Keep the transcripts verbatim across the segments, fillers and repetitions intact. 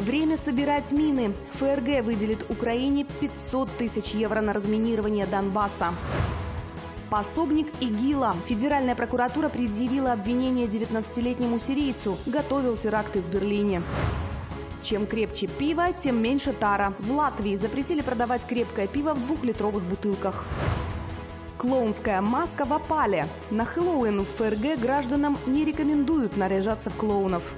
Время собирать мины. ФРГ выделит Украине пятьсот тысяч евро на разминирование Донбасса. Пособник ИГИЛа. Федеральная прокуратура предъявила обвинение девятнадцатилетнему сирийцу. Готовил теракты в Берлине. Чем крепче пиво, тем меньше тара. В Латвии запретили продавать крепкое пиво в двухлитровых бутылках. Клоунская маска в опале. На Хэллоуин в ФРГ гражданам не рекомендуют наряжаться в клоунов.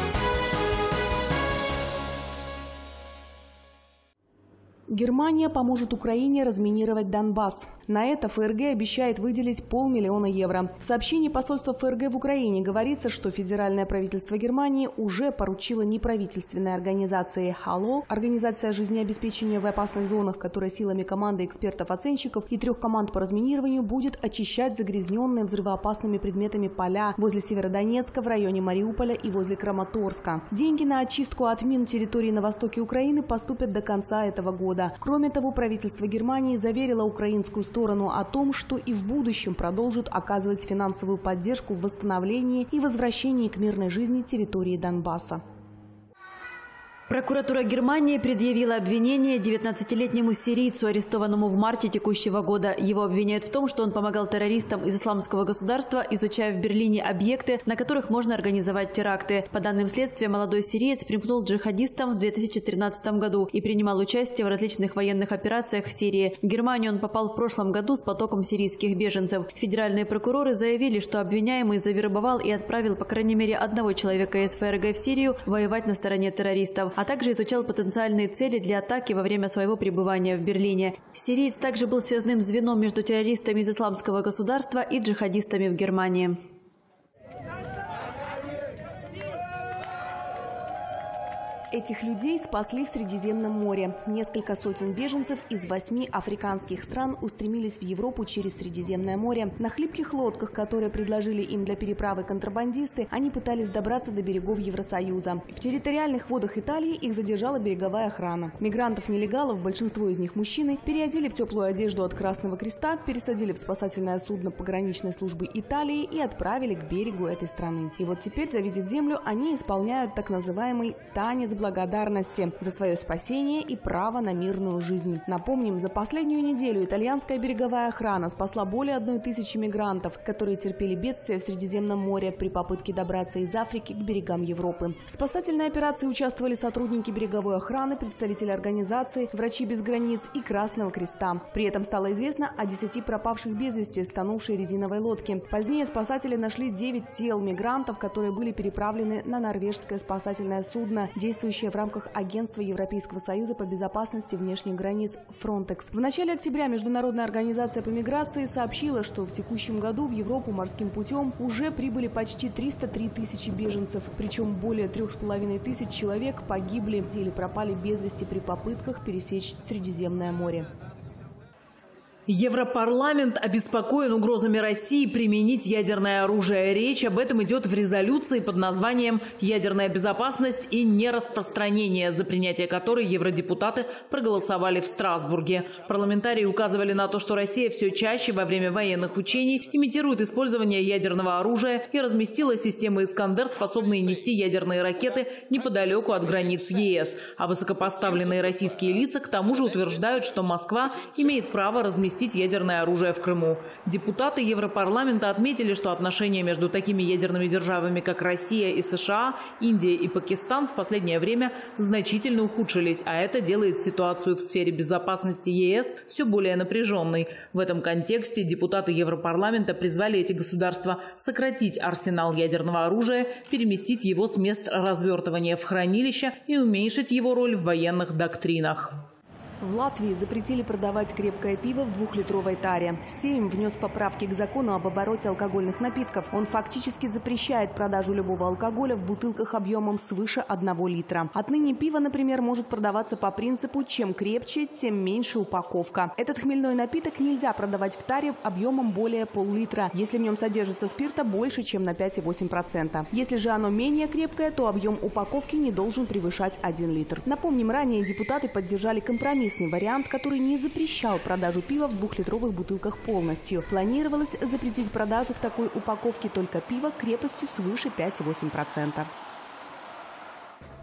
Германия поможет Украине разминировать Донбасс. На это ФРГ обещает выделить полмиллиона евро. В сообщении посольства ФРГ в Украине говорится, что федеральное правительство Германии уже поручило неправительственной организации «Халло», организация жизнеобеспечения в опасных зонах, которая силами команды экспертов-оценщиков и трех команд по разминированию будет очищать загрязненные взрывоопасными предметами поля возле Северодонецка, в районе Мариуполя и возле Краматорска. Деньги на очистку от мин территории на востоке Украины поступят до конца этого года. Кроме того, правительство Германии заверило украинскую сторону о том, что и в будущем продолжит оказывать финансовую поддержку в восстановлении и возвращении к мирной жизни территории Донбасса. Прокуратура Германии предъявила обвинение девятнадцатилетнему сирийцу, арестованному в марте текущего года. Его обвиняют в том, что он помогал террористам из исламского государства, изучая в Берлине объекты, на которых можно организовать теракты. По данным следствия, молодой сириец примкнул джихадистам в две тысячи тринадцатом году и принимал участие в различных военных операциях в Сирии. В Германию он попал в прошлом году с потоком сирийских беженцев. Федеральные прокуроры заявили, что обвиняемый завербовал и отправил по крайней мере одного человека из ФРГ в Сирию воевать на стороне террористов, а также изучал потенциальные цели для атаки во время своего пребывания в Берлине. Сириец также был связным звеном между террористами из исламского государства и джихадистами в Германии. Этих людей спасли в Средиземном море. Несколько сотен беженцев из восьми африканских стран устремились в Европу через Средиземное море. На хлипких лодках, которые предложили им для переправы контрабандисты, они пытались добраться до берегов Евросоюза. В территориальных водах Италии их задержала береговая охрана. Мигрантов-нелегалов, большинство из них мужчины, переодели в теплую одежду от Красного Креста, пересадили в спасательное судно пограничной службы Италии и отправили к берегу этой страны. И вот теперь, завидев землю, они исполняют так называемый танец благодарности за свое спасение и право на мирную жизнь. Напомним, за последнюю неделю итальянская береговая охрана спасла более одной тысячи мигрантов, которые терпели бедствия в Средиземном море при попытке добраться из Африки к берегам Европы. В спасательной операции участвовали сотрудники береговой охраны, представители организации «Врачи без границ» и Красного Креста. При этом стало известно о десяти пропавших без вести с тонувшей резиновой лодки. Позднее спасатели нашли девять тел мигрантов, которые были переправлены на норвежское спасательное судно, действующее в рамках Агентства Европейского Союза по безопасности внешних границ «Фронтекс». В начале октября Международная организация по миграции сообщила, что в текущем году в Европу морским путем уже прибыли почти триста три тысячи беженцев, причем более трех с половиной тысяч человек погибли или пропали без вести при попытках пересечь Средиземное море. Европарламент обеспокоен угрозами России применить ядерное оружие. Речь об этом идет в резолюции под названием «Ядерная безопасность и нераспространение», за принятие которой евродепутаты проголосовали в Страсбурге. Парламентарии указывали на то, что Россия все чаще во время военных учений имитирует использование ядерного оружия и разместила системы «Искандер», способные нести ядерные ракеты неподалеку от границ ЕС. А высокопоставленные российские лица к тому же утверждают, что Москва имеет право разместить ядерное оружие в Крыму. Депутаты Европарламента отметили, что отношения между такими ядерными державами, как Россия и США, Индия и Пакистан, в последнее время значительно ухудшились, а это делает ситуацию в сфере безопасности ЕС все более напряженной. В этом контексте депутаты Европарламента призвали эти государства сократить арсенал ядерного оружия, переместить его с мест развертывания в хранилища и уменьшить его роль в военных доктринах. В Латвии запретили продавать крепкое пиво в двухлитровой таре. Сейм внес поправки к закону об обороте алкогольных напитков. Он фактически запрещает продажу любого алкоголя в бутылках объемом свыше одного литра. Отныне пиво, например, может продаваться по принципу «чем крепче, тем меньше упаковка». Этот хмельной напиток нельзя продавать в таре объемом более пол-литра, если в нем содержится спирта больше, чем на пять и восемь десятых процента. Если же оно менее крепкое, то объем упаковки не должен превышать один литр. Напомним, ранее депутаты поддержали компромисс вариант, который не запрещал продажу пива в двухлитровых бутылках полностью. Планировалось запретить продажу в такой упаковке только пива крепостью свыше пяти и восьми десятых процента.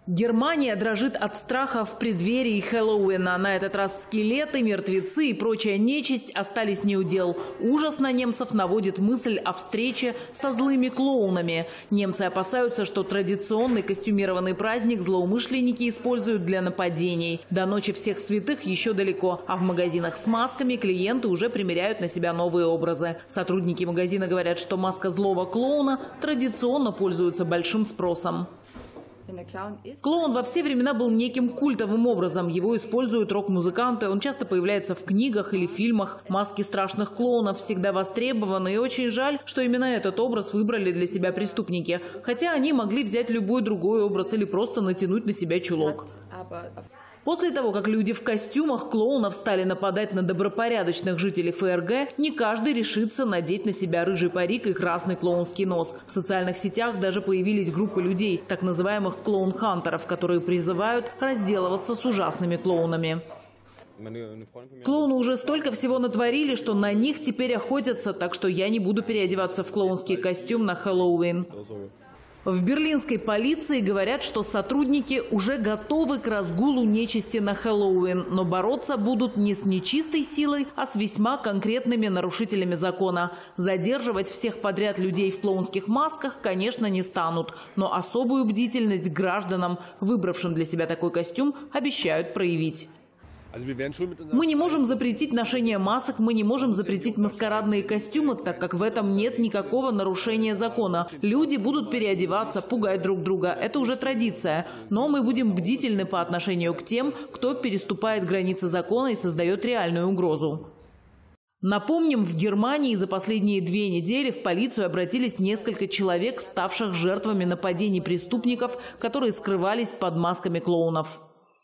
Германия дрожит от страха в преддверии Хэллоуина. На этот раз скелеты, мертвецы и прочая нечисть остались неудел. Ужас на немцев наводит мысль о встрече со злыми клоунами. Немцы опасаются, что традиционный костюмированный праздник злоумышленники используют для нападений. До ночи всех святых еще далеко, а в магазинах с масками клиенты уже примеряют на себя новые образы. Сотрудники магазина говорят, что маска злого клоуна традиционно пользуется большим спросом. Клоун во все времена был неким культовым образом. Его используют рок-музыканты. Он часто появляется в книгах или фильмах. Маски страшных клоунов всегда востребованы. И очень жаль, что именно этот образ выбрали для себя преступники. Хотя они могли взять любой другой образ или просто натянуть на себя чулок. После того, как люди в костюмах клоунов стали нападать на добропорядочных жителей ФРГ, не каждый решится надеть на себя рыжий парик и красный клоунский нос. В социальных сетях даже появились группы людей, так называемых клоун-хантеров, которые призывают разделываться с ужасными клоунами. Клоуны уже столько всего натворили, что на них теперь охотятся, так что я не буду переодеваться в клоунский костюм на Хэллоуин. В берлинской полиции говорят, что сотрудники уже готовы к разгулу нечисти на Хэллоуин, но бороться будут не с нечистой силой, а с весьма конкретными нарушителями закона. Задерживать всех подряд людей в клоунских масках, конечно, не станут, но особую бдительность гражданам, выбравшим для себя такой костюм, обещают проявить. Мы не можем запретить ношение масок, мы не можем запретить маскарадные костюмы, так как в этом нет никакого нарушения закона. Люди будут переодеваться, пугать друг друга. Это уже традиция. Но мы будем бдительны по отношению к тем, кто переступает границы закона и создает реальную угрозу. Напомним, в Германии за последние две недели в полицию обратились несколько человек, ставших жертвами нападений преступников, которые скрывались под масками клоунов.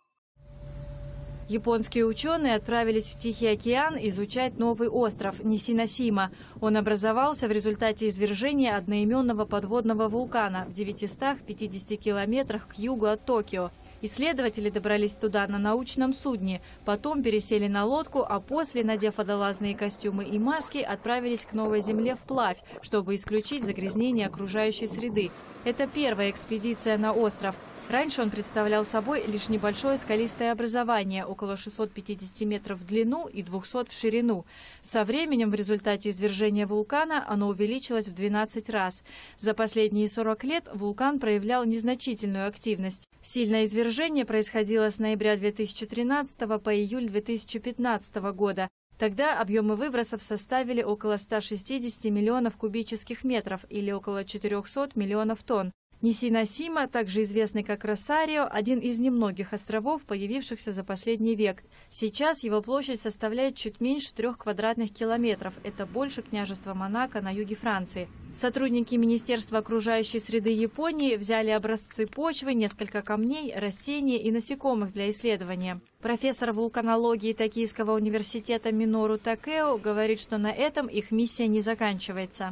Японские ученые отправились в Тихий океан изучать новый остров Нисиносима. Он образовался в результате извержения одноименного подводного вулкана в девятистах пятидесяти километрах к югу от Токио. Исследователи добрались туда на научном судне, потом пересели на лодку, а после, надев водолазные костюмы и маски, отправились к новой земле вплавь, чтобы исключить загрязнение окружающей среды. Это первая экспедиция на остров. Раньше он представлял собой лишь небольшое скалистое образование, около шестисот пятидесяти метров в длину и двухсот в ширину. Со временем в результате извержения вулкана оно увеличилось в двенадцать раз. За последние сорок лет вулкан проявлял незначительную активность. Сильное извержение происходило с ноября две тысячи тринадцатого по июль две тысячи пятнадцатого года. Тогда объемы выбросов составили около ста шестидесяти миллионов кубических метров или около четырёхсот миллионов тонн. Нисиносима, также известный как Росарио, один из немногих островов, появившихся за последний век. Сейчас его площадь составляет чуть меньше трех квадратных километров. Это больше княжества Монако на юге Франции. Сотрудники Министерства окружающей среды Японии взяли образцы почвы, несколько камней, растений и насекомых для исследования. Профессор вулканологии Токийского университета Минору Такео говорит, что на этом их миссия не заканчивается.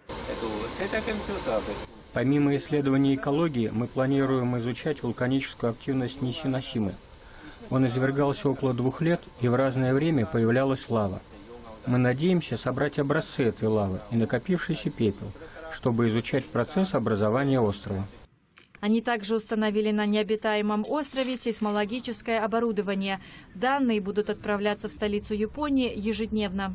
Помимо исследований экологии, мы планируем изучать вулканическую активность Нисиносимы. Он извергался около двух лет, и в разное время появлялась лава. Мы надеемся собрать образцы этой лавы и накопившийся пепел, чтобы изучать процесс образования острова. Они также установили на необитаемом острове сейсмологическое оборудование. Данные будут отправляться в столицу Японии ежедневно.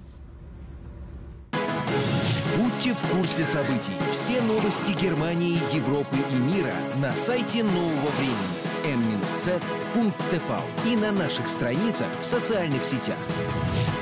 Будьте в курсе событий. Все новости Германии, Европы и мира на сайте Нового времени эн минус цэ точка тэ вэ и на наших страницах в социальных сетях.